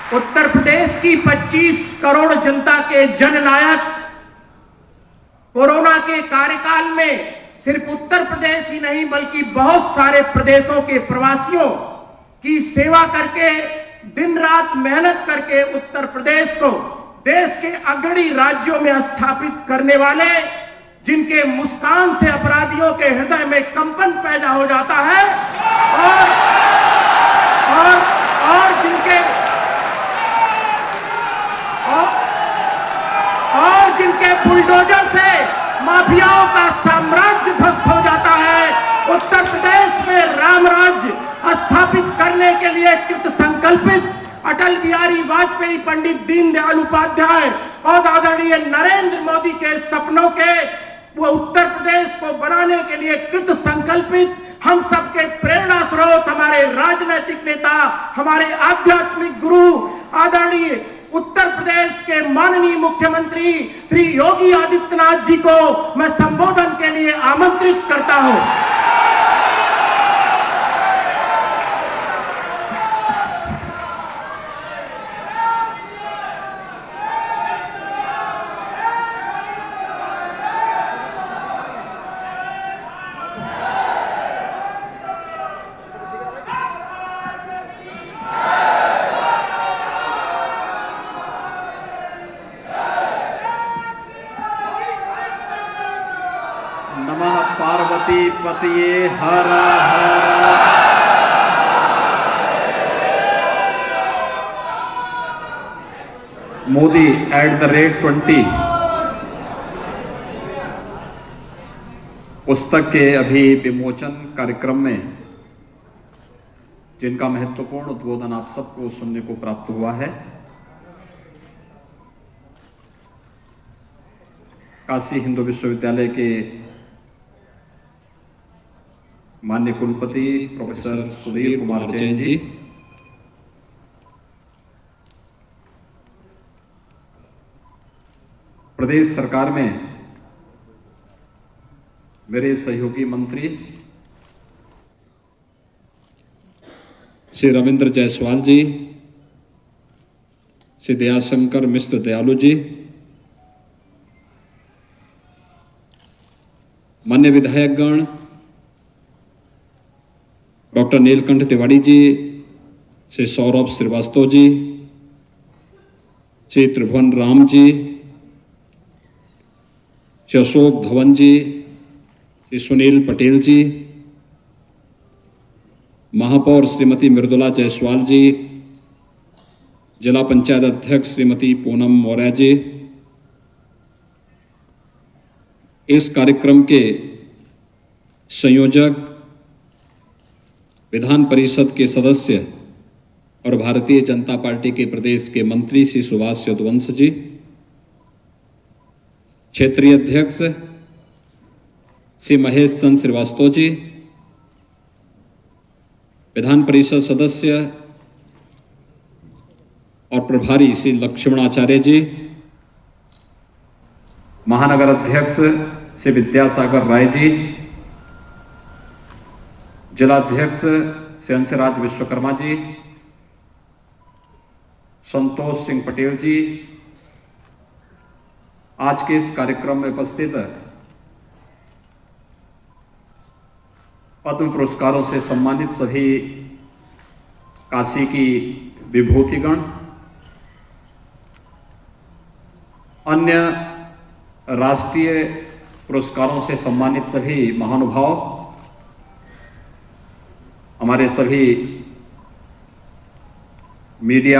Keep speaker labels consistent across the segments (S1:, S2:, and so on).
S1: उत्तर प्रदेश की 25 करोड़ जनता के जननायक कोरोना के कार्यकाल में सिर्फ उत्तर प्रदेश ही नहीं बल्कि बहुत सारे प्रदेशों के प्रवासियों की सेवा करके, दिन रात मेहनत करके उत्तर प्रदेश को देश के अग्रणी राज्यों में स्थापित करने वाले, जिनके मुस्कान से अपराधियों के हृदय में कंपन पैदा हो जाता है और जिनके बुलडोजर से माफियाओं का साम्राज्य ध्वस्त हो जाता है। उत्तर प्रदेश में राम राज्य स्थापित करने के लिए कृत संकल्पित अटल बिहारी वाजपेयी, पंडित दीनदयाल उपाध्याय और आदरणीय नरेंद्र मोदी के सपनों के वो उत्तर प्रदेश को बनाने के लिए कृत संकल्पित हम सबके प्रेरणा स्रोत, हमारे राजनीतिक नेता, हमारे आध्यात्मिक गुरु आदरणीय उत्तर प्रदेश के माननीय मुख्यमंत्री श्री योगी आदित्यनाथ जी को मैं संबोधन के लिए आमंत्रित करता हूं।
S2: नमः पार्वती पतये हर हर। मोदी @20 पुस्तक के अभी विमोचन कार्यक्रम में जिनका महत्वपूर्ण उद्बोधन आप सबको सुनने को प्राप्त हुआ है, काशी हिंदू विश्वविद्यालय के माननीय कुलपति प्रोफेसर सुधीर कुमार जैन जी, प्रदेश सरकार में मेरे सहयोगी मंत्री श्री रविंद्र जायसवाल जी, श्री दयाशंकर मिश्र दयालु जी, मान्य विधायकगण डॉक्टर नीलकंठ तिवारी जी, श्री सौरभ श्रीवास्तव जी, श्री त्रिभुवन राम जी, श्री अशोक धवन जी, श्री सुनील पटेल जी, महापौर श्रीमती मृदुला जायसवाल जी, जिला पंचायत अध्यक्ष श्रीमती पूनम मौर्य जी, इस कार्यक्रम के संयोजक, विधान परिषद के सदस्य और भारतीय जनता पार्टी के प्रदेश के मंत्री श्री सुभाष यदुवंश जी, क्षेत्रीय अध्यक्ष श्री महेश चंद्र श्रीवास्तव जी, विधान परिषद सदस्य और प्रभारी श्री लक्ष्मणाचार्य जी, महानगर अध्यक्ष श्री विद्यासागर राय जी, जिलाध्यक्ष श्री अंशराज विश्वकर्मा जी, संतोष सिंह पटेल जी, आज के इस कार्यक्रम में उपस्थित पद्म पुरस्कारों से सम्मानित सभी काशी की विभूतिगण, अन्य राष्ट्रीय पुरस्कारों से सम्मानित सभी महानुभाव, हमारे सभी मीडिया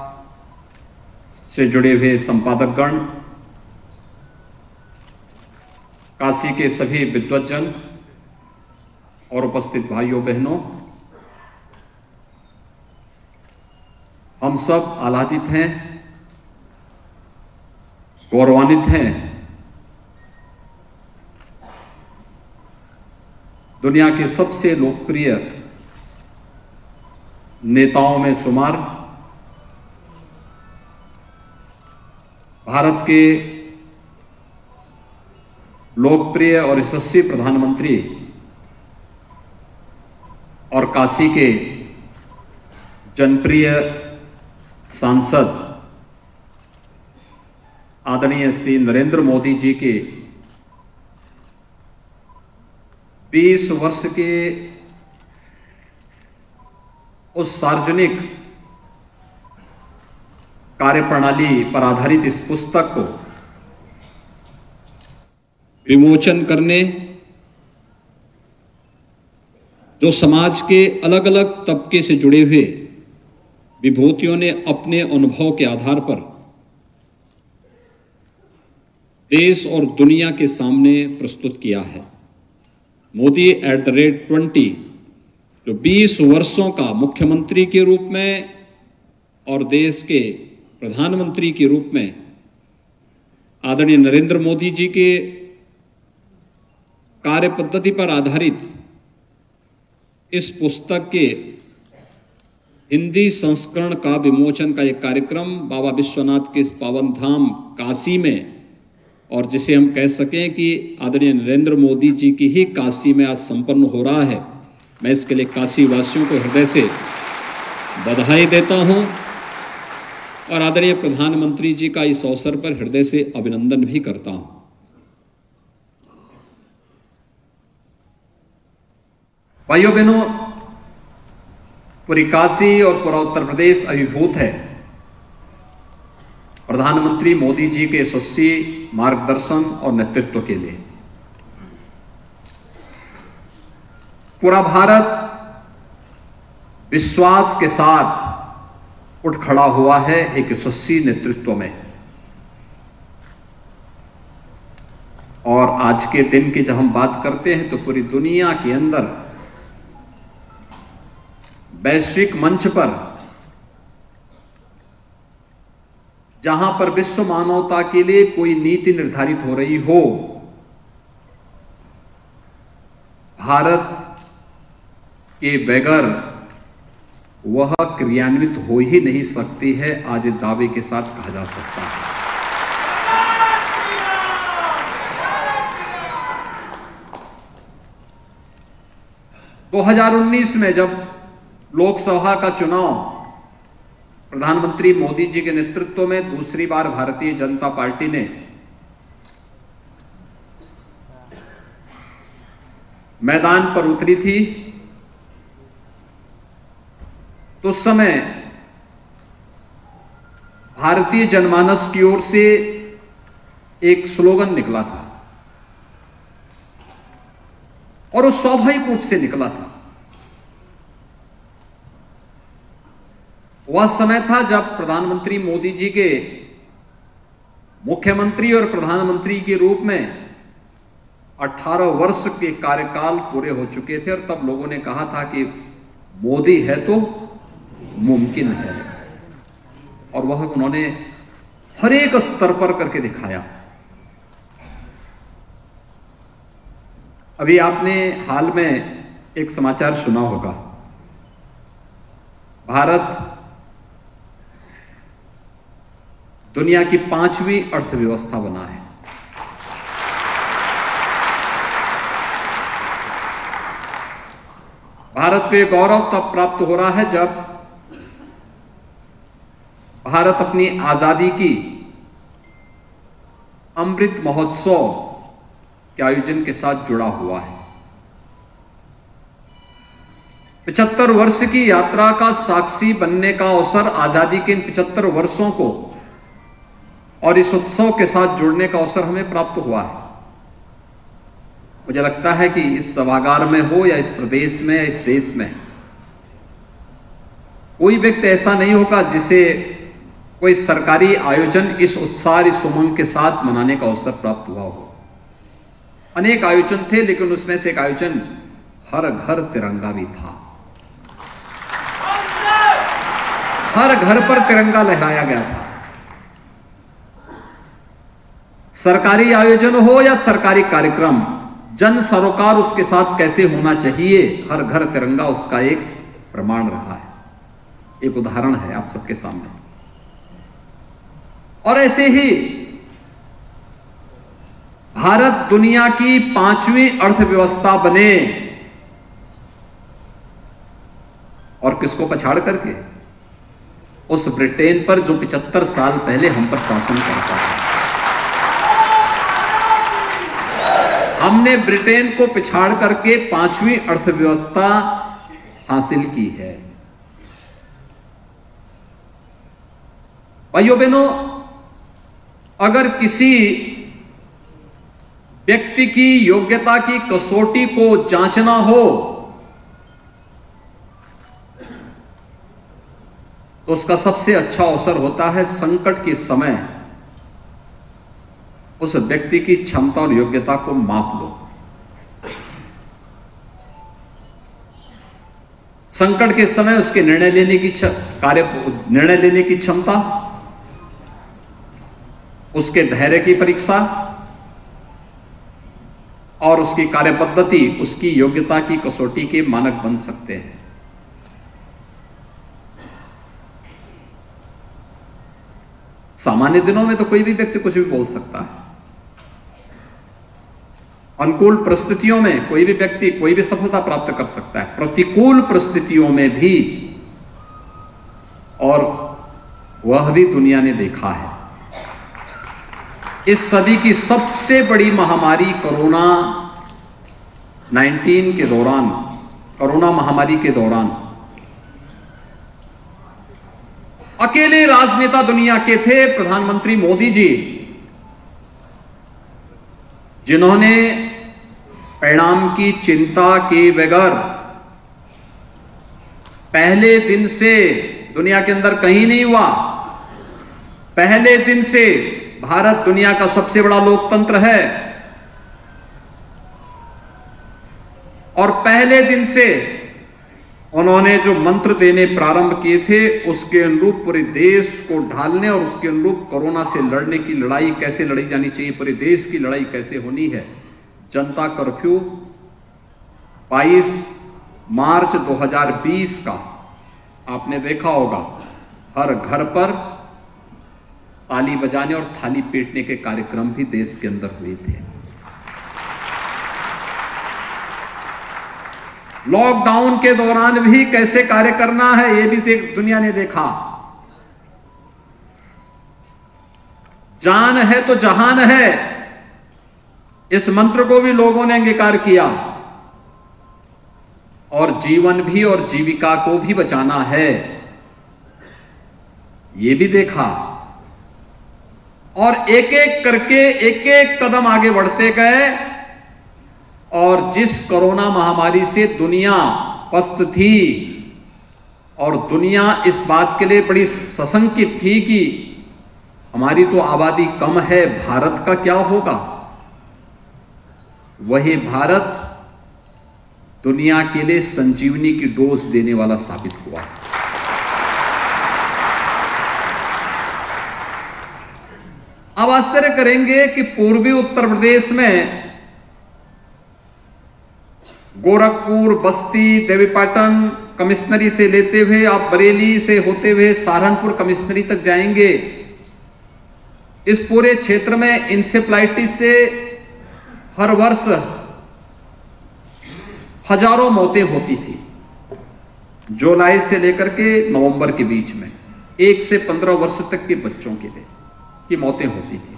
S2: से जुड़े हुए संपादकगण, काशी के सभी विद्वज्जन और उपस्थित भाइयों बहनों, हम सब आह्लादित हैं, गौरवान्वित हैं। दुनिया के सबसे लोकप्रिय नेताओं में शुमार, भारत के लोकप्रिय और यशस्वी प्रधानमंत्री और काशी के जनप्रिय सांसद आदरणीय श्री नरेंद्र मोदी जी के 20 वर्ष के उस सार्वजनिक कार्यप्रणाली पर आधारित इस पुस्तक को विमोचन करने, जो समाज के अलग अलग तबके से जुड़े हुए विभूतियों ने अपने अनुभव के आधार पर देश और दुनिया के सामने प्रस्तुत किया है। मोदी @20 जो 20 वर्षों का मुख्यमंत्री के रूप में और देश के प्रधानमंत्री के रूप में आदरणीय नरेंद्र मोदी जी के कार्य पद्धति पर आधारित इस पुस्तक के हिंदी संस्करण का विमोचन का एक कार्यक्रम बाबा विश्वनाथ के इस पावन धाम काशी में, और जिसे हम कह सकें कि आदरणीय नरेंद्र मोदी जी की ही काशी में आज संपन्न हो रहा है। मैं इसके लिए काशी वासियों को हृदय से बधाई देता हूं और आदरणीय प्रधानमंत्री जी का इस अवसर पर हृदय से अभिनंदन भी करता हूं। भाइयों बहनों, पूरी काशी और पूरा उत्तर प्रदेश अभिभूत है प्रधानमंत्री मोदी जी के यशस्वी मार्गदर्शन और नेतृत्व के लिए। पूरा भारत विश्वास के साथ उठ खड़ा हुआ है एक यशस्वी नेतृत्व में। और आज के दिन की जब हम बात करते हैं तो पूरी दुनिया के अंदर वैश्विक मंच पर जहां पर विश्व मानवता के लिए कोई नीति निर्धारित हो रही हो, भारत के बगैर वह क्रियान्वित हो ही नहीं सकती है, आज दावे के साथ कहा जा सकता है। तो 2019 में जब लोकसभा का चुनाव प्रधानमंत्री मोदी जी के नेतृत्व में दूसरी बार भारतीय जनता पार्टी ने मैदान पर उतरी थी, तो उस समय भारतीय जनमानस की ओर से एक स्लोगन निकला था और वो स्वाभाविक रूप से निकला था। वह समय था जब प्रधानमंत्री मोदी जी के मुख्यमंत्री और प्रधानमंत्री के रूप में 18 वर्ष के कार्यकाल पूरे हो चुके थे और तब लोगों ने कहा था कि मोदी है तो मुमकिन है, और वह उन्होंने हर एक स्तर पर करके दिखाया। अभी आपने हाल में एक समाचार सुना होगा, भारत दुनिया की 5वीं अर्थव्यवस्था बना है। भारत को यह गौरव तब प्राप्त हो रहा है जब भारत अपनी आजादी की अमृत महोत्सव के आयोजन के साथ जुड़ा हुआ है। 75 वर्ष की यात्रा का साक्षी बनने का अवसर आजादी के इन 75 वर्षों को और इस उत्सव के साथ जुड़ने का अवसर हमें प्राप्त हुआ है। मुझे लगता है कि इस सभागार में हो या इस प्रदेश में या इस देश में कोई व्यक्ति ऐसा नहीं होगा जिसे कोई सरकारी आयोजन इस उत्साह, इस उमंग के साथ मनाने का अवसर प्राप्त हुआ हो। अनेक आयोजन थे, लेकिन उसमें से एक आयोजन हर घर तिरंगा भी था। हर घर पर तिरंगा लहराया गया था। सरकारी आयोजन हो या सरकारी कार्यक्रम, जन सरोकार उसके साथ कैसे होना चाहिए, हर घर तिरंगा उसका एक प्रमाण रहा है, एक उदाहरण है आप सबके सामने। और ऐसे ही भारत दुनिया की 5वीं अर्थव्यवस्था बने, और किसको पछाड़ करके? उस ब्रिटेन पर जो 75 साल पहले हम पर शासन करता था। हमने ब्रिटेन को पिछाड़ करके 5वीं अर्थव्यवस्था हासिल की है। भाइयों बहनों, अगर किसी व्यक्ति की योग्यता की कसौटी को जांचना हो तो उसका सबसे अच्छा अवसर होता है संकट के समय उस व्यक्ति की क्षमता और योग्यता को माप लो। संकट के समय उसके निर्णय लेने की क्षमता, उसके धैर्य की परीक्षा और उसकी कार्यपद्धति उसकी योग्यता की कसौटी के मानक बन सकते हैं। सामान्य दिनों में तो कोई भी व्यक्ति कुछ भी बोल सकता है। अनुकूल परिस्थितियों में कोई भी व्यक्ति कोई भी सफलता प्राप्त कर सकता है, प्रतिकूल परिस्थितियों में भी, और वह भी दुनिया ने देखा है। इस सदी की सबसे बड़ी महामारी कोरोना 19 के दौरान, कोरोना महामारी के दौरान अकेले राजनेता दुनिया के थे प्रधानमंत्री मोदी जी, जिन्होंने परिणाम की चिंता के बगैर पहले दिन से, दुनिया के अंदर कहीं नहीं हुआ, पहले दिन से भारत दुनिया का सबसे बड़ा लोकतंत्र है और पहले दिन से उन्होंने जो मंत्र देने प्रारंभ किए थे उसके अनुरूप पूरे देश को ढालने और उसके अनुरूप कोरोना से लड़ने की लड़ाई कैसे लड़ी जानी चाहिए, पूरे देश की लड़ाई कैसे होनी है। जनता कर्फ्यू 22 मार्च 2020 का आपने देखा होगा, हर घर पर ताली बजाने और थाली पीटने के कार्यक्रम भी देश के अंदर हुए थे। लॉकडाउन के दौरान भी कैसे कार्य करना है यह भी दुनिया ने देखा। जान है तो जहान है, इस मंत्र को भी लोगों ने अंगीकार किया, और जीवन भी और जीविका को भी बचाना है यह भी देखा, और एक एक करके एक एक कदम आगे बढ़ते गए। और जिस कोरोना महामारी से दुनिया पस्त थी और दुनिया इस बात के लिए बड़ी सशंकित थी कि हमारी तो आबादी कम है, भारत का क्या होगा, वही भारत दुनिया के लिए संजीवनी की डोज देने वाला साबित हुआ। अब आश्चर्य करेंगे कि पूर्वी उत्तर प्रदेश में गोरखपुर, बस्ती, देवीपाटन कमिश्नरी से लेते हुए आप बरेली से होते हुए सहारनपुर कमिश्नरी तक जाएंगे, इस पूरे क्षेत्र में इंसेफ्लाइटिस से हर वर्ष हजारों मौतें होती थी। जुलाई से लेकर के नवंबर के बीच में 1 से 15 वर्ष तक के बच्चों के लिए की मौतें होती थी,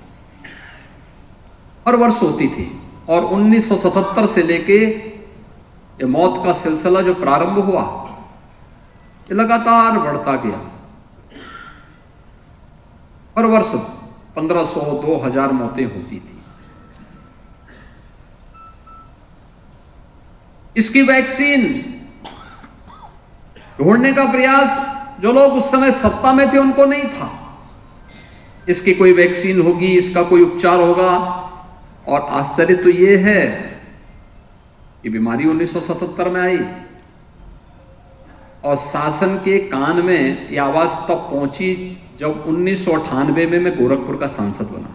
S2: हर वर्ष होती थी। और 1977 से लेके ये मौत का सिलसिला जो प्रारंभ हुआ ये लगातार बढ़ता गया। हर वर्ष 1500-2000 मौतें होती थी। इसकी वैक्सीन ढूंढने का प्रयास जो लोग उस समय सत्ता में थे उनको नहीं था। इसकी कोई वैक्सीन होगी, इसका कोई उपचार होगा। और आश्चर्य तो ये है कि बीमारी 1977 में आई और शासन के कान में यह आवाज तब पहुंची जब 1998 में मैं गोरखपुर का सांसद बना।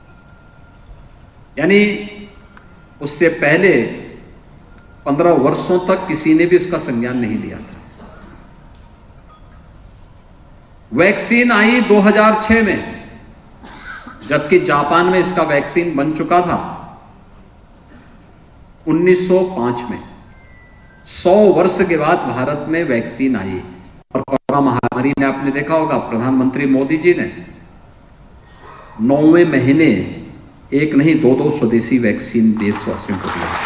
S2: यानी उससे पहले 15 वर्षों तक किसी ने भी इसका संज्ञान नहीं लिया था। वैक्सीन आई 2006 में, जबकि जापान में इसका वैक्सीन बन चुका था 1905 में। 100 वर्ष के बाद भारत में वैक्सीन आई और कोरोना महामारी महामारी में आपने देखा होगा प्रधानमंत्री मोदी जी ने 9वें महीने एक नहीं 2-2 स्वदेशी वैक्सीन देशवासियों को दिया।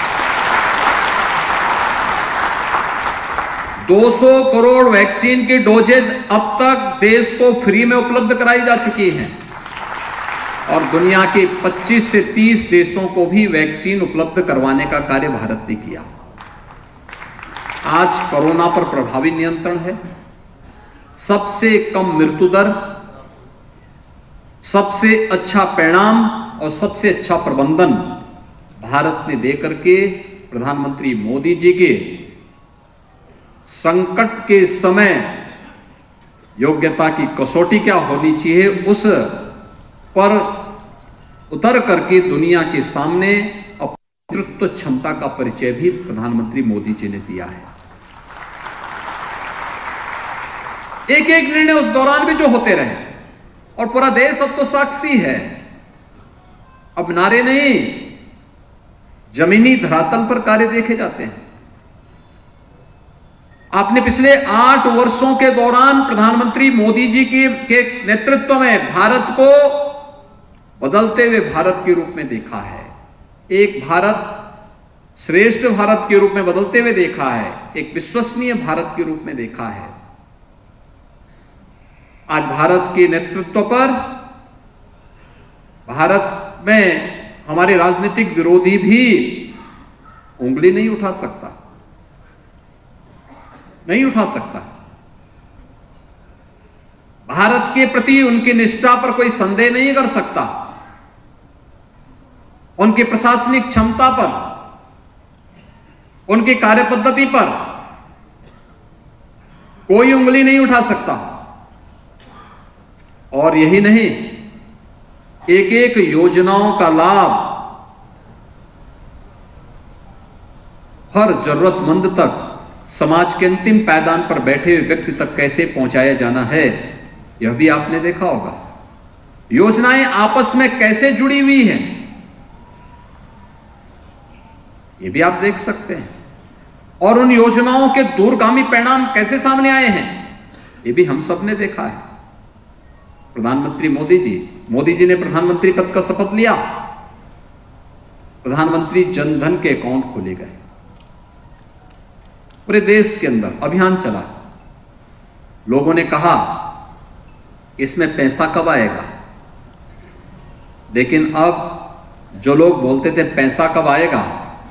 S2: 200 करोड़ वैक्सीन की डोजेज अब तक देश को फ्री में उपलब्ध कराई जा चुकी हैं और दुनिया के 25 से 30 देशों को भी वैक्सीन उपलब्ध करवाने का कार्य भारत ने किया। आज कोरोना पर प्रभावी नियंत्रण है, सबसे कम मृत्यु दर, सबसे अच्छा परिणाम और सबसे अच्छा प्रबंधन भारत ने देकर के प्रधानमंत्री मोदी जी के संकट के समय योग्यता की कसौटी क्या होनी चाहिए उस पर उतर करके दुनिया के सामने अपनी नेतृत्व क्षमता का परिचय भी प्रधानमंत्री मोदी जी ने दिया है। एक एक निर्णय उस दौरान भी जो होते रहे और पूरा देश अब तो साक्षी है। अब नारे नहीं, जमीनी धरातल पर कार्य देखे जाते हैं। आपने पिछले 8 वर्षों के दौरान प्रधानमंत्री मोदी जी के नेतृत्व में भारत को बदलते हुए भारत के रूप में देखा है। एक भारत श्रेष्ठ भारत के रूप में बदलते हुए देखा है, एक विश्वसनीय भारत के रूप में देखा है। आज भारत के नेतृत्व पर भारत में हमारे राजनीतिक विरोधी भी उंगली नहीं उठा सकता, नहीं उठा सकता। भारत के प्रति उनकी निष्ठा पर कोई संदेह नहीं कर सकता, उनकी प्रशासनिक क्षमता पर, उनकी कार्यपद्धति पर कोई उंगली नहीं उठा सकता। और यही नहीं, एक एक योजनाओं का लाभ हर जरूरतमंद तक, समाज के अंतिम पायदान पर बैठे हुए व्यक्ति तक कैसे पहुंचाया जाना है, यह भी आपने देखा होगा। योजनाएं आपस में कैसे जुड़ी हुई हैं, यह भी आप देख सकते हैं। और उन योजनाओं के दूरगामी परिणाम कैसे सामने आए हैं, यह भी हम सब ने देखा है। प्रधानमंत्री मोदी जी ने प्रधानमंत्री पद का शपथ लिया, प्रधानमंत्री जनधन के अकाउंट खोले गए, पूरे देश के अंदर अभियान चला। लोगों ने कहा इसमें पैसा कब आएगा, लेकिन अब जो लोग बोलते थे पैसा कब आएगा,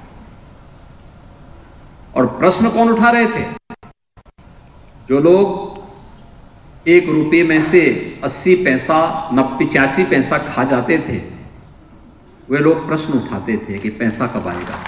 S2: और प्रश्न कौन उठा रहे थे, जो लोग 1 रुपये में से 80 पैसा 85 पैसा खा जाते थे, वे लोग प्रश्न उठाते थे कि पैसा कब आएगा।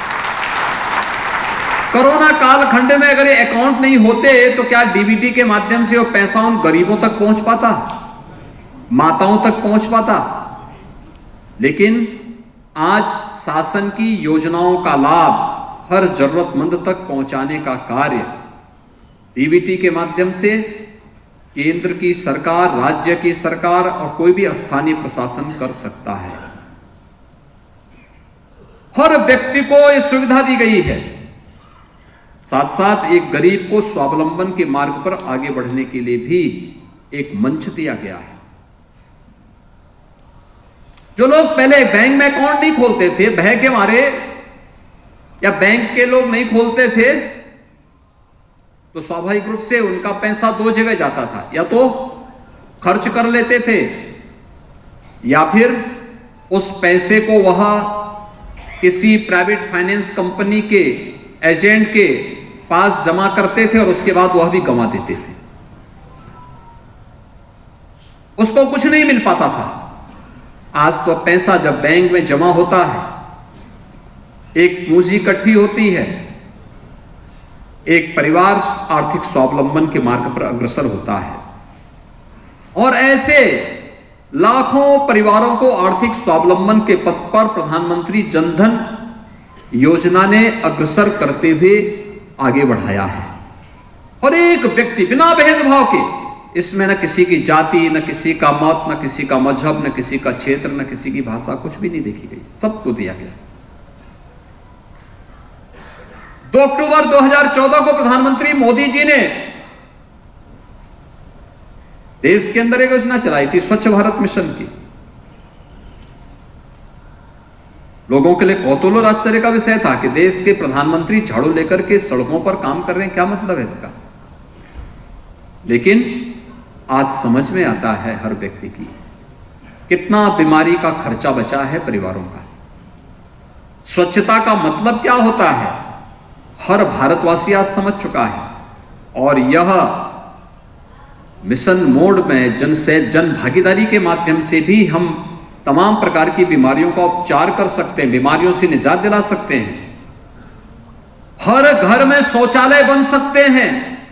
S2: कोरोना कालखंड में अगर ये अकाउंट नहीं होते तो क्या डीबीटी के माध्यम से वो पैसा उन गरीबों तक पहुंच पाता, माताओं तक पहुंच पाता। लेकिन आज शासन की योजनाओं का लाभ हर जरूरतमंद तक पहुंचाने का कार्य डीबीटी के माध्यम से केंद्र की सरकार, राज्य की सरकार और कोई भी स्थानीय प्रशासन कर सकता है। हर व्यक्ति को यह सुविधा दी गई है, साथ साथ एक गरीब को स्वावलंबन के मार्ग पर आगे बढ़ने के लिए भी एक मंच दिया गया है। जो लोग पहले बैंक में अकाउंट नहीं खोलते थे, भय के मारे, या बैंक के लोग नहीं खोलते थे, तो स्वाभाविक रूप से उनका पैसा 2 जगह जाता था, या तो खर्च कर लेते थे या फिर उस पैसे को वह किसी प्राइवेट फाइनेंस कंपनी के एजेंट के पास जमा करते थे और उसके बाद वह भी गंवा देते थे, उसको कुछ नहीं मिल पाता था। आज तो पैसा जब बैंक में जमा होता है, एक पूंजी इकट्ठी होती है, एक परिवार आर्थिक स्वावलंबन के मार्ग पर अग्रसर होता है, और ऐसे लाखों परिवारों को आर्थिक स्वावलंबन के पथ पर प्रधानमंत्री जनधन योजना ने अग्रसर करते हुए आगे बढ़ाया है। और एक व्यक्ति बिना भेदभाव के, इसमें न किसी की जाति, न किसी का मत, न किसी का मजहब, न किसी का क्षेत्र, न किसी की भाषा, कुछ भी नहीं देखी गई, सबको दिया गया। 2 अक्टूबर 2014 को प्रधानमंत्री मोदी जी ने देश के अंदर एक योजना चलाई थी स्वच्छ भारत मिशन की। लोगों के लिए कौतूहल और आश्चर्य का विषय था कि देश के प्रधानमंत्री झाड़ू लेकर के सड़कों पर काम कर रहे हैं, क्या मतलब है इसका। लेकिन आज समझ में आता है हर व्यक्ति की कितना बीमारी का खर्चा बचा है परिवारों का। स्वच्छता का मतलब क्या होता है हर भारतवासी आज समझ चुका है। और यह मिशन मोड में जन भागीदारी के माध्यम से भी हम तमाम प्रकार की बीमारियों का उपचार कर सकते हैं, बीमारियों से निजात दिला सकते हैं। हर घर में शौचालय बन सकते हैं।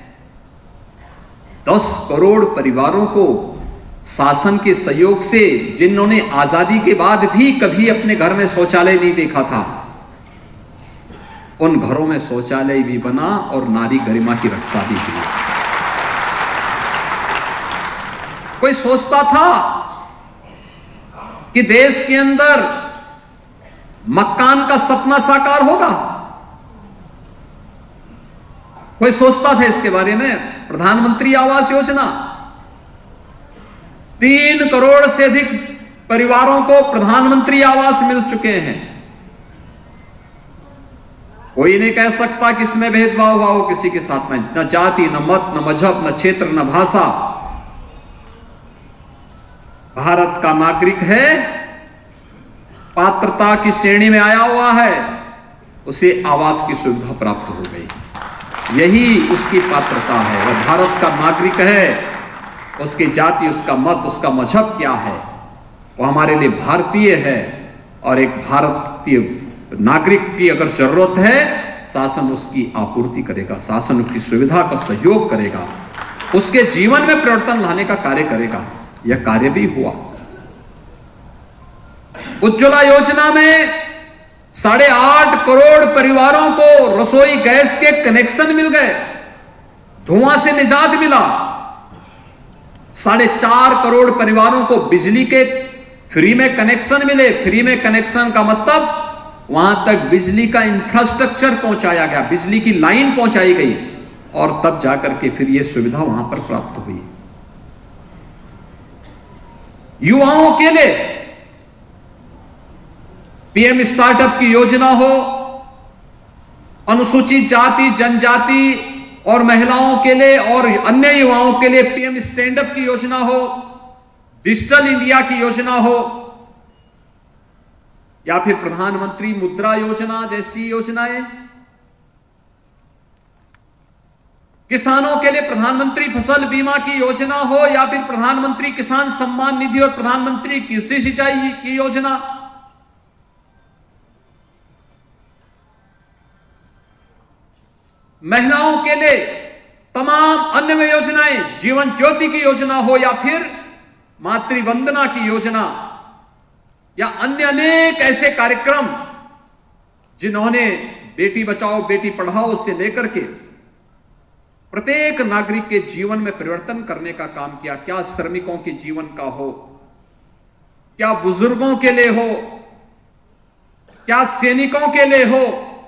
S2: 10 करोड़ परिवारों को शासन के सहयोग से, जिन्होंने आजादी के बाद भी कभी अपने घर में शौचालय नहीं देखा था, उन घरों में शौचालय भी बना और नारी गरिमा की रक्षा भी हुई। कोई सोचता था कि देश के अंदर मकान का सपना साकार होगा? कोई सोचता था इसके बारे में? प्रधानमंत्री आवास योजना, 3 करोड़ से अधिक परिवारों को प्रधानमंत्री आवास मिल चुके हैं। कोई नहीं कह सकता कि इसमें भेदभाव हुआ हो किसी के साथ में, न जाति, न मत, न मजहब, न क्षेत्र, न भाषा। भारत का नागरिक है, पात्रता की श्रेणी में आया हुआ है, उसे आवास की सुविधा प्राप्त हो गई। यही उसकी पात्रता है। वह भारत का नागरिक है, उसकी जाति, उसका मत, उसका मजहब क्या है, वो हमारे लिए भारतीय है। और एक भारतीय नागरिक की अगर जरूरत है, शासन उसकी आपूर्ति करेगा, शासन उसकी सुविधा का सहयोग करेगा, उसके जीवन में परिवर्तन लाने का कार्य करेगा। यह कार्य भी हुआ। उज्ज्वला योजना में 8.5 करोड़ परिवारों को रसोई गैस के कनेक्शन मिल गए, धुआं से निजात मिला। 4.5 करोड़ परिवारों को बिजली के फ्री में कनेक्शन मिले। फ्री में कनेक्शन का मतलब वहां तक बिजली का इंफ्रास्ट्रक्चर पहुंचाया गया, बिजली की लाइन पहुंचाई गई, और तब जाकर के फिर यह सुविधा वहां पर प्राप्त हुई। युवाओं के लिए पीएम स्टार्टअप की योजना हो, अनुसूचित जाति, जनजाति और महिलाओं के लिए और अन्य युवाओं के लिए पीएम स्टैंड अप की योजना हो, डिजिटल इंडिया की योजना हो, या फिर प्रधानमंत्री मुद्रा योजना जैसी योजनाएं, किसानों के लिए प्रधानमंत्री फसल बीमा की योजना हो, या फिर प्रधानमंत्री किसान सम्मान निधि और प्रधानमंत्री कृषि सिंचाई की योजना, महिलाओं के लिए तमाम अन्य योजनाएं, जीवन ज्योति की योजना हो, या फिर मातृवंदना की योजना, या अन्य अनेक ऐसे कार्यक्रम जिन्होंने बेटी बचाओ बेटी पढ़ाओ से लेकर के प्रत्येक नागरिक के जीवन में परिवर्तन करने का काम किया। क्या श्रमिकों के जीवन का हो, क्या बुजुर्गों के लिए हो, क्या सैनिकों के लिए हो,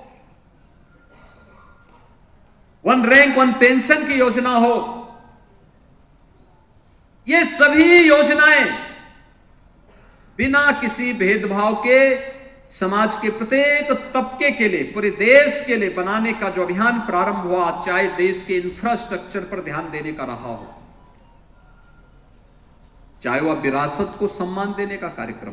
S2: 1 रैंक 1 पेंशन की योजना हो, ये सभी योजनाएं बिना किसी भेदभाव के समाज के प्रत्येक तबके के लिए, पूरे देश के लिए बनाने का जो अभियान प्रारंभ हुआ, चाहे देश के इंफ्रास्ट्रक्चर पर ध्यान देने का रहा हो, चाहे वह विरासत को सम्मान देने का कार्यक्रम।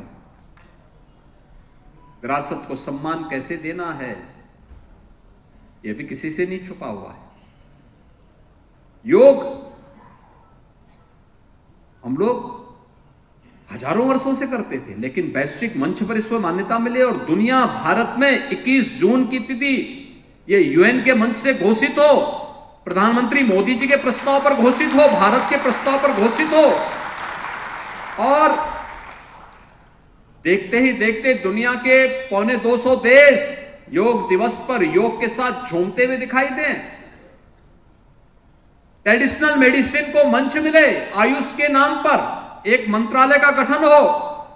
S2: विरासत को सम्मान कैसे देना है यह भी किसी से नहीं छुपा हुआ है। योग हम लोग हजारों वर्षों से करते थे, लेकिन वैश्विक मंच पर इसको मान्यता मिले और दुनिया भारत में 21 जून की तिथि ये यूएन के मंच से घोषित हो, प्रधानमंत्री मोदी जी के प्रस्ताव पर घोषित हो, भारत के प्रस्ताव पर घोषित हो, और देखते ही देखते दुनिया के 250 देश योग दिवस पर योग के साथ झूमते हुए दिखाई दें। ट्रेडिशनल मेडिसिन को मंच मिले, आयुष के नाम पर एक मंत्रालय का गठन हो,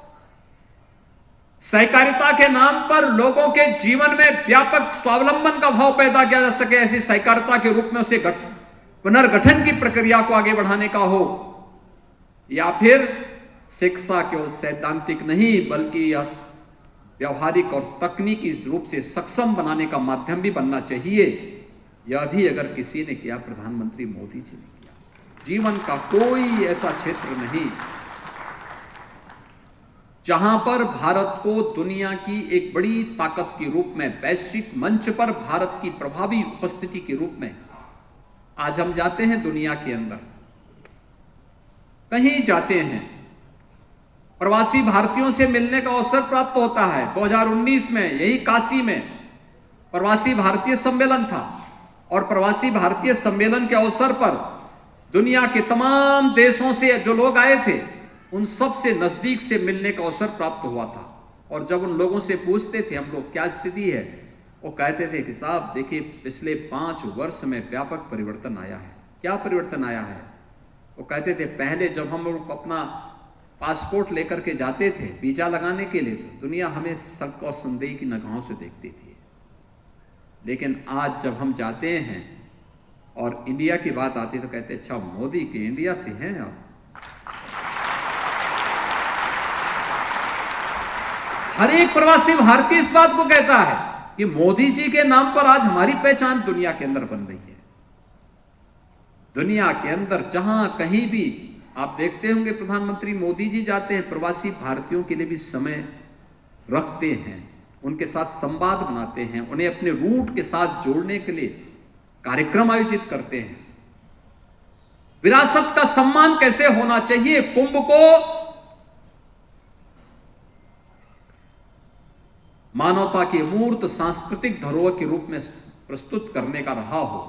S2: सहकारिता के नाम पर लोगों के जीवन में व्यापक स्वावलंबन का भाव पैदा किया जा सके, ऐसी सहकारिता के रूप में उसे पुनर्गठन की प्रक्रिया को आगे बढ़ाने का हो, या फिर शिक्षा केवल सैद्धांतिक नहीं बल्कि यह व्यवहारिक और तकनीकी रूप से सक्षम बनाने का माध्यम भी बनना चाहिए। यह भी अगर किसी ने किया, प्रधानमंत्री मोदी जी ने किया। जीवन का कोई ऐसा क्षेत्र नहीं जहां पर भारत को दुनिया की एक बड़ी ताकत के रूप में, वैश्विक मंच पर भारत की प्रभावी उपस्थिति के रूप में आज हम जाते हैं दुनिया के अंदर, कहीं जाते हैं, प्रवासी भारतीयों से मिलने का अवसर प्राप्त होता है। 2019 में यही काशी में प्रवासी भारतीय सम्मेलन था और प्रवासी भारतीय सम्मेलन के अवसर पर दुनिया के तमाम देशों से जो लोग आए थे उन सब से नजदीक से मिलने का अवसर प्राप्त हुआ था। और जब उन लोगों से पूछते थे हम लोग क्या स्थिति है, वो कहते थे कि साहब देखिए पिछले 5 वर्ष में व्यापक परिवर्तन आया है। क्या परिवर्तन आया है? वो कहते थे पहले जब हम लोग अपना पासपोर्ट लेकर के जाते थे वीजा लगाने के लिए, तो दुनिया हमें शक और संदेह की निगाहों से देखती थी, लेकिन आज जब हम जाते हैं और इंडिया की बात आती तो कहते अच्छा मोदी के इंडिया से हैं आप। हर एक प्रवासी भारतीय इस बात को कहता है कि मोदी जी के नाम पर आज हमारी पहचान दुनिया के अंदर बन रही है। दुनिया के अंदर जहां कहीं भी आप देखते होंगे प्रधानमंत्री मोदी जी जाते हैं, प्रवासी भारतीयों के लिए भी समय रखते हैं, उनके साथ संवाद बनाते हैं, उन्हें अपने रूट के साथ जोड़ने के लिए कार्यक्रम आयोजित करते हैं। विरासत का सम्मान कैसे होना चाहिए, कुंभ को मानवता की मूर्त सांस्कृतिक धरोहर के रूप में प्रस्तुत करने का रहा हो,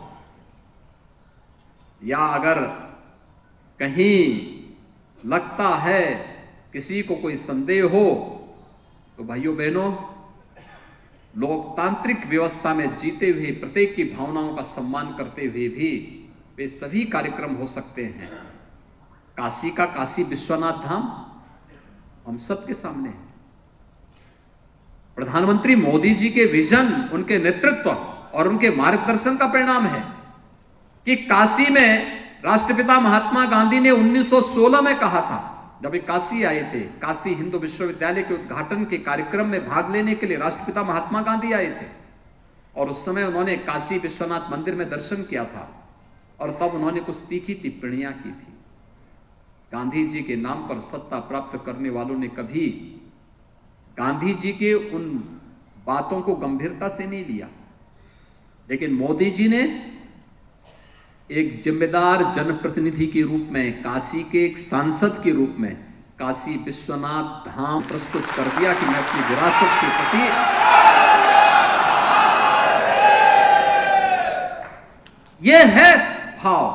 S2: या अगर कहीं लगता है किसी को कोई संदेह हो तो भाइयों बहनों, लोकतांत्रिक व्यवस्था में जीते हुए प्रत्येक की भावनाओं का सम्मान करते हुए भी वे सभी कार्यक्रम हो सकते हैं। काशी का काशी विश्वनाथ धाम हम सबके सामने है। प्रधानमंत्री मोदी जी के विजन, उनके नेतृत्व और उनके मार्गदर्शन का परिणाम है कि काशी में राष्ट्रपिता महात्मा गांधी ने 1916 में कहा था, जब वे काशी आए थे, काशी हिंदू विश्वविद्यालय के उद्घाटन के कार्यक्रम में भाग लेने के लिए राष्ट्रपिता महात्मा गांधी आए थे, और उस समय उन्होंने काशी विश्वनाथ मंदिर में दर्शन किया था और तब उन्होंने कुछ तीखी टिप्पणियां की थी। गांधी जी के नाम पर सत्ता प्राप्त करने वालों ने कभी गांधी जी के उन बातों को गंभीरता से नहीं लिया, लेकिन मोदी जी ने एक जिम्मेदार जनप्रतिनिधि के रूप में, काशी के एक सांसद के रूप में काशी विश्वनाथ धाम प्रस्तुत कर दिया कि मैं अपनी विरासत के प्रति यह है भाव।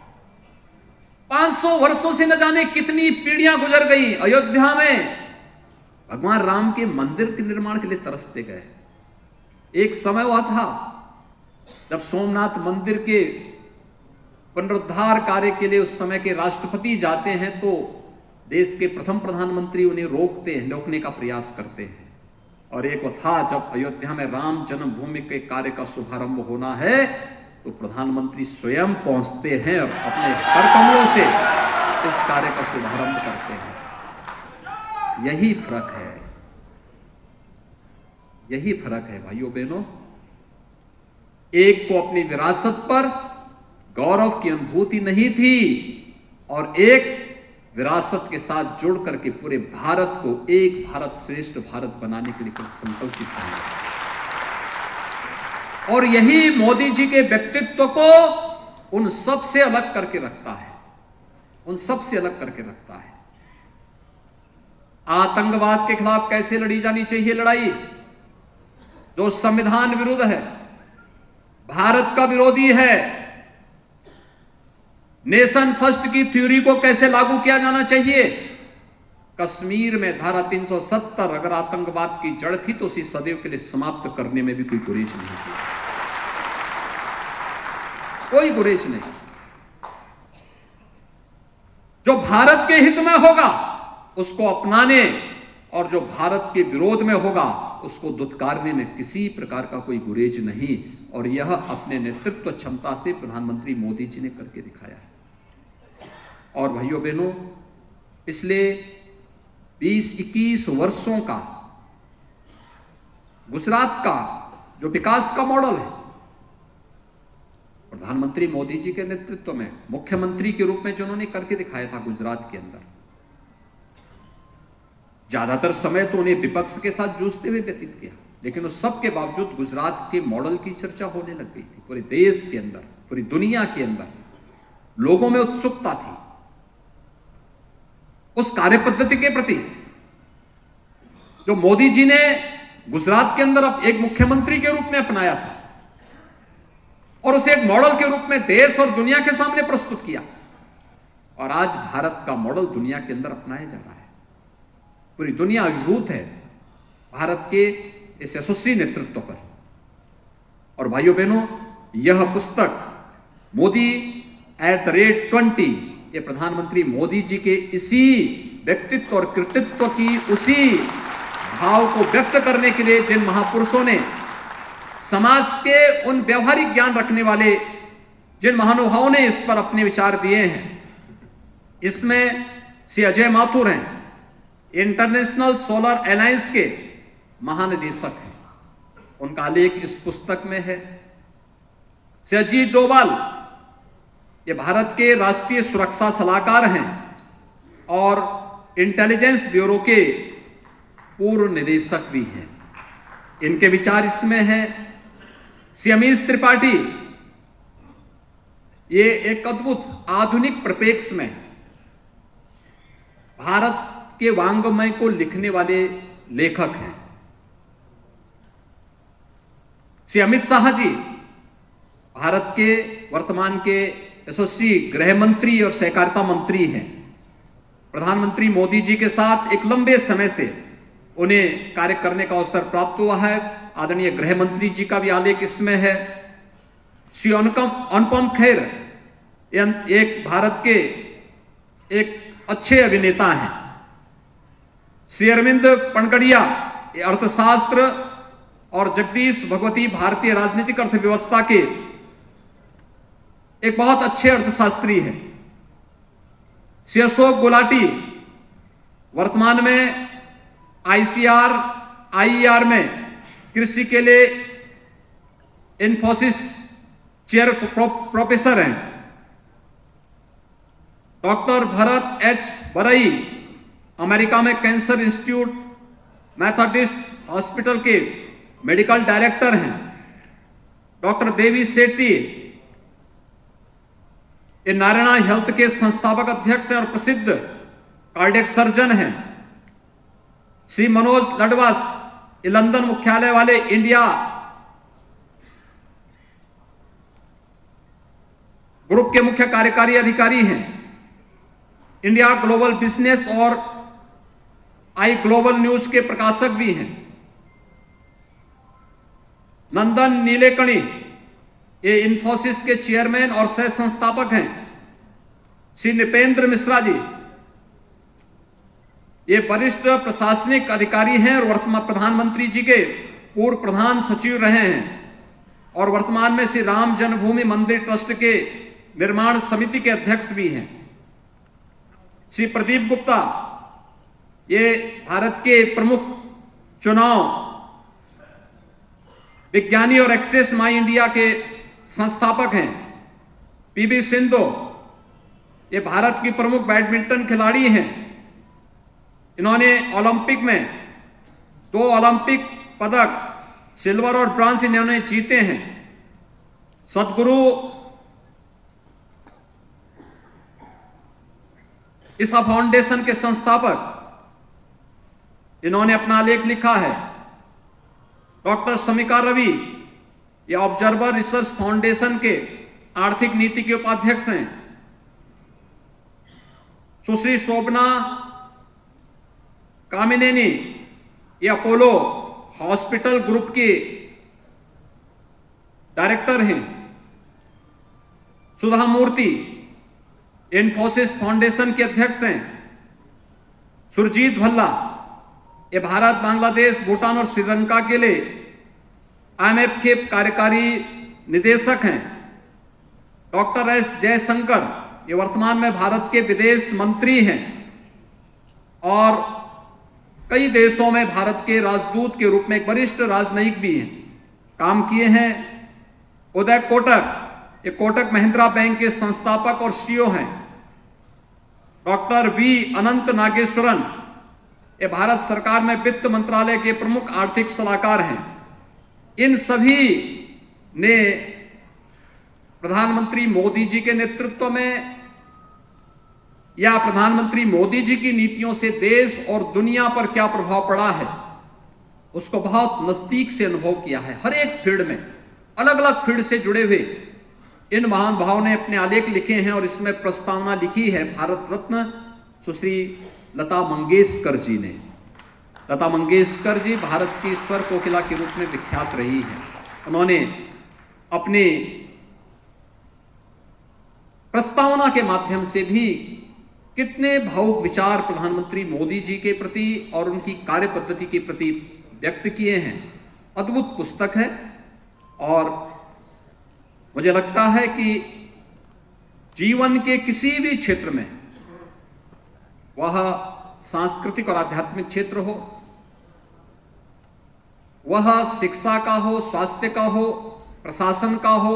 S2: 500 वर्षों से न जाने कितनी पीढ़ियां गुजर गई। अयोध्या में भगवान राम के मंदिर के निर्माण के लिए तरसते गए। एक समय हुआ था जब सोमनाथ मंदिर के पुनरुद्धार कार्य के लिए उस समय के राष्ट्रपति जाते हैं तो देश के प्रथम प्रधानमंत्री उन्हें रोकने का प्रयास करते हैं। और एक वो था जब अयोध्या में राम जन्मभूमि के कार्य का शुभारंभ होना है तो प्रधानमंत्री स्वयं पहुंचते हैं और अपने कर कमलों से इस कार्य का शुभारंभ करते हैं। यही फर्क है, यही फर्क है भाइयों बहनों। एक को अपनी विरासत पर गौरव की अनुभूति नहीं थी और एक विरासत के साथ जुड़ करके पूरे भारत को एक भारत श्रेष्ठ भारत बनाने के लिए संकल्पित है। और यही मोदी जी के व्यक्तित्व को उन सब से अलग करके रखता है, उन सब से अलग करके रखता है। आतंकवाद के खिलाफ कैसे लड़ी जानी चाहिए लड़ाई, जो संविधान विरुद्ध है, भारत का विरोधी है, नेशन फर्स्ट की थ्योरी को कैसे लागू किया जाना चाहिए। कश्मीर में धारा 370 अगर आतंकवाद की जड़ थी तो उसी सदैव के लिए समाप्त करने में भी कोई गुरेज नहीं की, कोई गुरेज नहीं। जो भारत के हित में होगा उसको अपनाने और जो भारत के विरोध में होगा उसको दुत्कारने में किसी प्रकार का कोई गुरेज नहीं। और यह अपने नेतृत्व क्षमता से प्रधानमंत्री मोदी जी ने करके दिखाया है। और भाइयों बहनों, पिछले 20-21 वर्षों का गुजरात का जो विकास का मॉडल है, प्रधानमंत्री मोदी जी के नेतृत्व में मुख्यमंत्री के रूप में जिन्होंने करके दिखाया था गुजरात के अंदर, ज्यादातर समय तो उन्हें विपक्ष के साथ जूझते हुए व्यतीत किया, लेकिन उस सब के बावजूद गुजरात के मॉडल की चर्चा होने लग गई थी। पूरे देश के अंदर, पूरी दुनिया के अंदर लोगों में उत्सुकता थी उस कार्य पद्धति के प्रति जो मोदी जी ने गुजरात के अंदर अब एक मुख्यमंत्री के रूप में अपनाया था और उसे एक मॉडल के रूप में देश और दुनिया के सामने प्रस्तुत किया। और आज भारत का मॉडल दुनिया के अंदर अपनाया जा रहा है। पूरी दुनिया अभिभूत है भारत के इस यशस्वी नेतृत्व पर। और भाइयों बहनों, यह पुस्तक मोदी @20, ये प्रधानमंत्री मोदी जी के इसी व्यक्तित्व और कृतित्व की उसी भाव को व्यक्त करने के लिए जिन महापुरुषों ने समाज के उन व्यवहारिक ज्ञान रखने वाले जिन महानुभावों ने इस पर अपने विचार दिए हैं, इसमें श्री अजय माथुर हैं, इंटरनेशनल सोलर अलायंस के महानिदेशक हैं, उनका लेख इस पुस्तक में है। श्री अजीत डोभाल, ये भारत के राष्ट्रीय सुरक्षा सलाहकार हैं और इंटेलिजेंस ब्यूरो के पूर्व निदेशक भी हैं, इनके विचार इसमें हैं। श्री अमीश त्रिपाठी, ये एक अद्भुत आधुनिक परिप्रेक्ष्य में भारत के वांग्मय को लिखने वाले लेखक हैं। श्री अमित शाह जी, भारत के वर्तमान के यशस्वी गृह मंत्री और सहकारिता मंत्री हैं। प्रधानमंत्री मोदी जी के साथ एक लंबे समय से उन्हें कार्य करने का अवसर प्राप्त हुआ है। आदरणीय गृह मंत्री जी का भी आलेख इसमें है। श्री अनुपम खेर, एक भारत के एक अच्छे अभिनेता हैं। श्री अरविंद पनगड़िया, अर्थशास्त्र, और जगदीश भगवती, भारतीय राजनीतिक अर्थव्यवस्था के एक बहुत अच्छे अर्थशास्त्री हैं। श्री अशोक गुलाटी, वर्तमान में ICR में कृषि के लिए इन्फोसिस चेयर प्रोफेसर हैं। Doctor Bharat H. Barai, America में कैंसर इंस्टीट्यूट मेथोडिस्ट हॉस्पिटल के मेडिकल डायरेक्टर हैं। डॉक्टर देवी सेठी, ये नारायणा हेल्थ के संस्थापक अध्यक्ष हैं और प्रसिद्ध कार्डियक सर्जन हैं। श्री मनोज लडवास, ये लंदन मुख्यालय वाले इंडिया ग्रुप के मुख्य कार्यकारी अधिकारी हैं। इंडिया ग्लोबल बिजनेस और आई ग्लोबल न्यूज के प्रकाशक भी हैं। नंदन नीलेकणी, ये इन्फोसिस के चेयरमैन और सह संस्थापक हैं। श्री नृपेंद्र मिश्रा जी, ये वरिष्ठ प्रशासनिक अधिकारी हैं और वर्तमान प्रधानमंत्री जी के पूर्व प्रधान सचिव रहे हैं और वर्तमान में श्री राम जन्मभूमि मंदिर ट्रस्ट के निर्माण समिति के अध्यक्ष भी हैं। श्री प्रदीप गुप्ता, ये भारत के प्रमुख चुनाव विज्ञानी और एक्सेस माई इंडिया के संस्थापक हैं। PV सिंधु, ये भारत की प्रमुख बैडमिंटन खिलाड़ी हैं। इन्होंने ओलंपिक में 2 ओलंपिक पदक सिल्वर और ब्रॉन्ज इन्होंने जीते हैं। सदगुरु ईसा फाउंडेशन के संस्थापक, इन्होंने अपना लेख लिखा है। डॉक्टर समिका रवि, ये ऑब्जर्वर रिसर्च फाउंडेशन के आर्थिक नीति के उपाध्यक्ष हैं। सुश्री शोभना कामिनेनी, ये अपोलो हॉस्पिटल ग्रुप के डायरेक्टर हैं। सुधा मूर्ति, इन्फोसिस फाउंडेशन के अध्यक्ष हैं। सुरजीत भल्ला, ये भारत, बांग्लादेश, भूटान और श्रीलंका के लिए IMF के कार्यकारी निदेशक हैं। Doctor S. जयशंकर, ये वर्तमान में भारत के विदेश मंत्री हैं। और कई देशों में भारत के राजदूत के रूप में एक वरिष्ठ राजनयिक भी हैं, काम किए हैं। उदय कोटक, ये कोटक महिंद्रा बैंक के संस्थापक और सीईओ हैं। डॉक्टर वी अनंत नागेश्वरन, ये भारत सरकार में वित्त मंत्रालय के प्रमुख आर्थिक सलाहकार हैं। इन सभी ने प्रधानमंत्री मोदी जी के नेतृत्व में या प्रधानमंत्री मोदी जी की नीतियों से देश और दुनिया पर क्या प्रभाव पड़ा है उसको बहुत नजदीक से अनुभव किया है। हर एक फील्ड में, अलग अलग फील्ड से जुड़े हुए इन महानुभावों ने अपने आलेख लिखे हैं और इसमें प्रस्तावना लिखी है भारत रत्न सुश्री लता मंगेशकर जी ने। लता मंगेशकर जी भारत की स्वर कोकिला के रूप में विख्यात रही है। उन्होंने अपने प्रस्तावना के माध्यम से भी कितने भावुक विचार प्रधानमंत्री मोदी जी के प्रति और उनकी कार्य पद्धति के प्रति व्यक्त किए हैं। अद्भुत पुस्तक है और मुझे लगता है कि जीवन के किसी भी क्षेत्र में, वह सांस्कृतिक और आध्यात्मिक क्षेत्र हो, वह शिक्षा का हो, स्वास्थ्य का हो, प्रशासन का हो,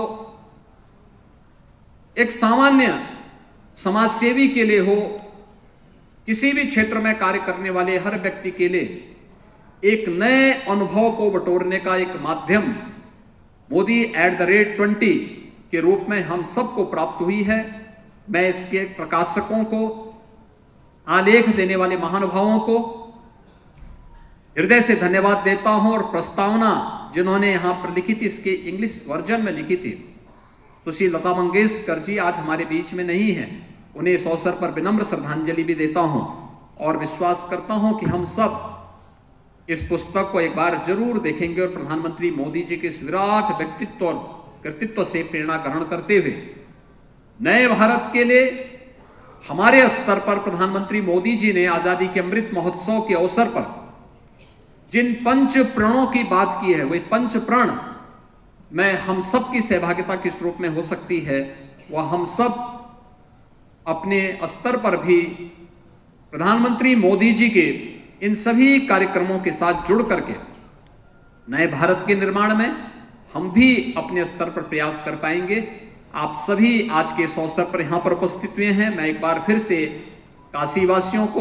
S2: एक सामान्य समाजसेवी के लिए हो, किसी भी क्षेत्र में कार्य करने वाले हर व्यक्ति के लिए एक नए अनुभव को बटोरने का एक माध्यम मोदी @20 के रूप में हम सबको प्राप्त हुई है। मैं इसके प्रकाशकों को, आलेख देने वाले महानुभावों को हृदय से धन्यवाद देता हूं और प्रस्तावना जिन्होंने यहां पर लिखी थी, इसके इंग्लिश वर्जन में लिखी थी, सुश्री लता मंगेशकर जी आज हमारे बीच में नहीं है। उन्हें इस अवसर पर विनम्र श्रद्धांजलि भी देता हूं और विश्वास करता हूं कि हम सब इस पुस्तक को एक बार जरूर देखेंगे और प्रधानमंत्री मोदी जी के इस विराट व्यक्तित्व और कृतित्व से प्रेरणा ग्रहण करते हुए नए भारत के लिए हमारे स्तर पर प्रधानमंत्री मोदी जी ने आजादी के अमृत महोत्सव के अवसर पर जिन पंच प्रणों की बात की है, वही पंच प्रण में हम सब की सहभागिता किस रूप में हो सकती है, वह हम सब अपने स्तर पर भी प्रधानमंत्री मोदी जी के इन सभी कार्यक्रमों के साथ जुड़ करके नए भारत के निर्माण में हम भी अपने स्तर पर प्रयास कर पाएंगे। आप सभी आज के इस अवसर पर यहां पर उपस्थित हुए हैं। मैं एक बार फिर से काशी वासियों को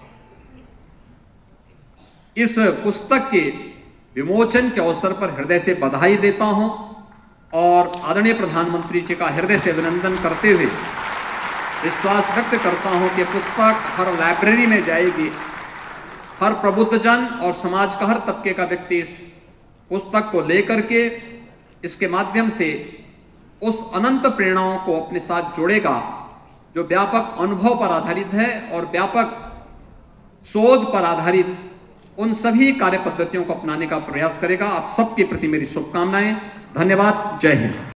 S2: इस पुस्तक के विमोचन के अवसर पर हृदय से बधाई देता हूं और आदरणीय प्रधानमंत्री जी का हृदय से अभिनंदन करते हुए विश्वास व्यक्त करता हूं कि पुस्तक हर लाइब्रेरी में जाएगी। हर प्रबुद्धजन और समाज का हर तबके का व्यक्ति इस पुस्तक को लेकर के इसके माध्यम से उस अनंत प्रेरणाओं को अपने साथ जोड़ेगा जो व्यापक अनुभव पर आधारित है और व्यापक शोध पर आधारित उन सभी कार्य पद्धतियों को अपनाने का प्रयास करेगा। आप सबके प्रति मेरी शुभकामनाएं। धन्यवाद। जय हिंद।